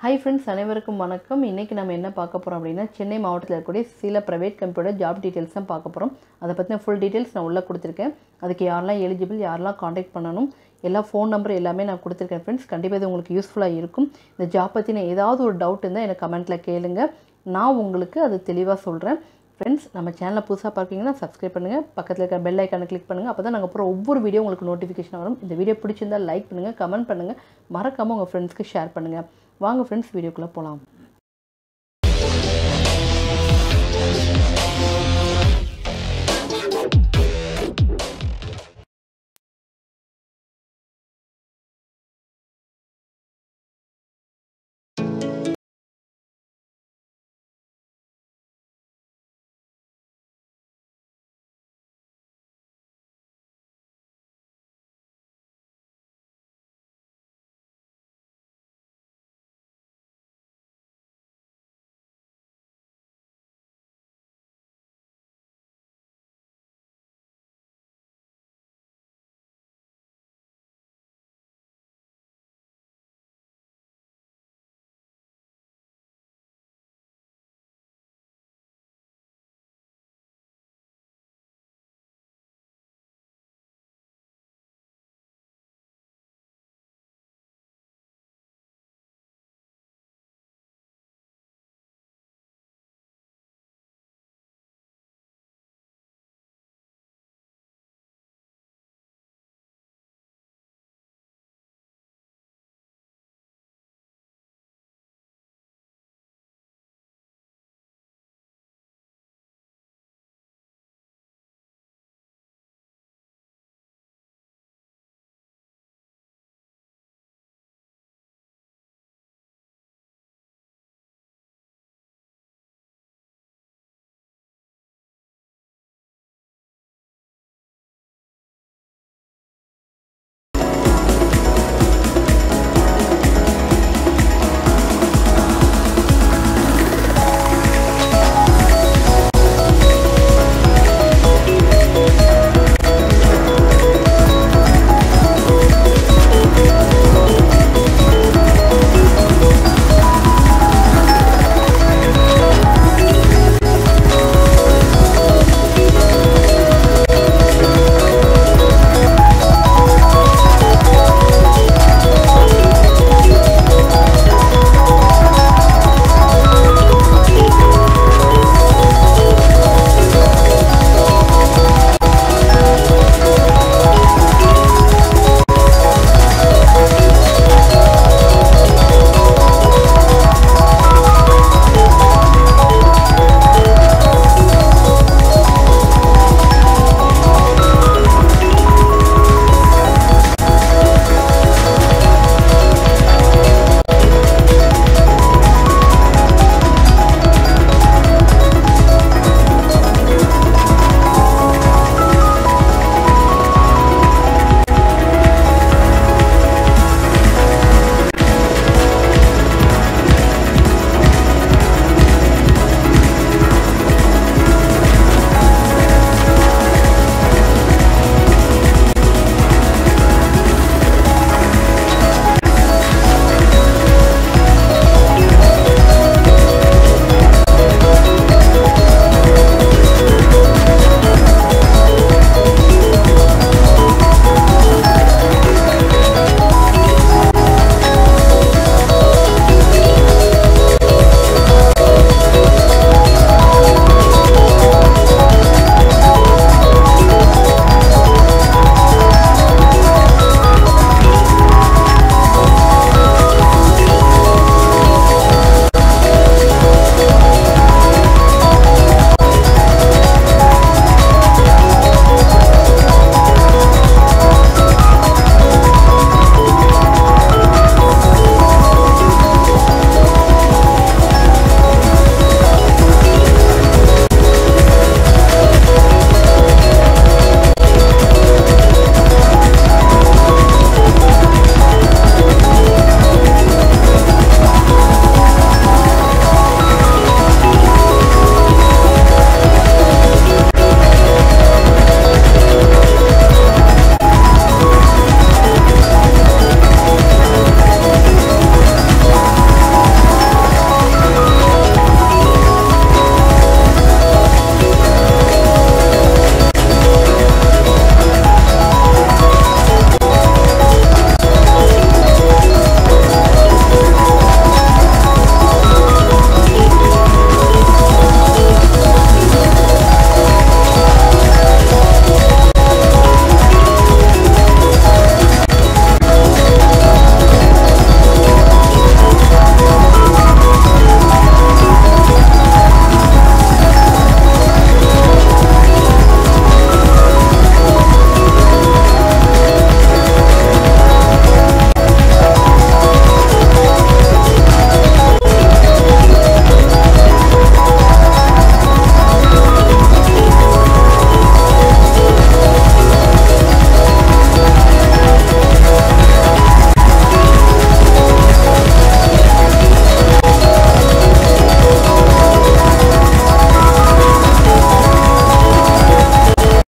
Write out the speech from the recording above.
Hi friends, அனைவருக்கும் வணக்கம். இன்னைக்கு நம்ம என்ன பார்க்க போறோம் அப்படினா சென்னை மாவட்டத்தில் இருக்கக்கூடிய சில பிரைவேட் கம்பெனியோட ஜாப் டீடைல்ஸ் தான் பார்க்க போறோம். அத பத்தின full details நான் உள்ள கொடுத்திருக்கேன். அதுக்கு யாரெல்லாம் எலிஜிபிள், யாரெல்லாம் கான்டாக்ட் பண்ணனும், எல்லா ஃபோன் நம்பர் எல்லாமே நான் கொடுத்திருக்கேன் फ्रेंड्स. கண்டிப்பா இது உங்களுக்கு யூஸ்ஃபுல்லா இருக்கும். இந்த ஜாப் பத்தின ஏதாவது ஒரு டவுட் இருந்தா எனக்கு கமெண்ட்ல கேளுங்க. நான் உங்களுக்கு அது தெளிவா சொல்றேன். फ्रेंड्स, நம்ம சேனலை புதுசா பார்க்கீங்கன்னா Subscribe பண்ணுங்க. பக்கத்துல இருக்க பெல் ஐகானை கிளிக் பண்ணுங்க. அப்பதான் நாங்க போற ஒவ்வொரு வீடியோ உங்களுக்கு நோட்டிஃபிகேஷன் வரும். இந்த வீடியோ பிடிச்சிருந்தா லைக் பண்ணுங்க, கமெண்ட் பண்ணுங்க, மறக்காம உங்க ஃப்ரெண்ட்ஸ்க்கு ஷேர் பண்ணுங்க. வாங்க फ्रेंड्स வீடியோக்குள்ள போலாம்.